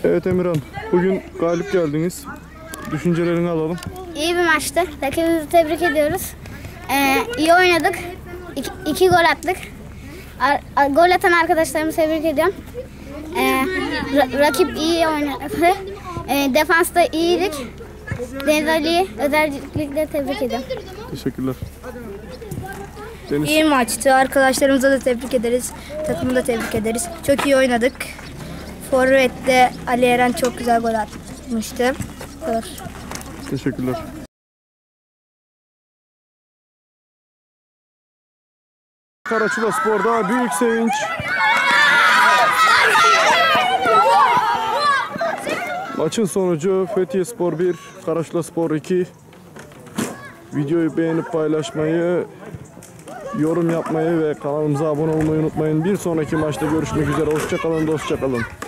Evet Emirhan, bugün galip geldiniz. Düşüncelerini alalım. İyi bir maçtı. Rakibimizi tebrik ediyoruz. İyi oynadık. İki gol attık. Gol atan arkadaşlarımı tebrik ediyorum. Rakip iyi oynadı. Defansta iyiydik. Deniz Ali'yi özellikle tebrik ediyorum. Teşekkürler. Deniz. İyi maçtı. Arkadaşlarımıza da tebrik ederiz. Takımı da tebrik ederiz. Çok iyi oynadık. Forvet'te Ali Eren çok güzel gol atmıştı. Bu kadar. Teşekkürler. Karaçılaspor'da büyük sevinç. Maçın sonucu Fethiyespor 1, Karaçılaspor 2. Videoyu beğenip paylaşmayı, yorum yapmayı ve kanalımıza abone olmayı unutmayın. Bir sonraki maçta görüşmek üzere. Hoşça kalın, dostça kalın.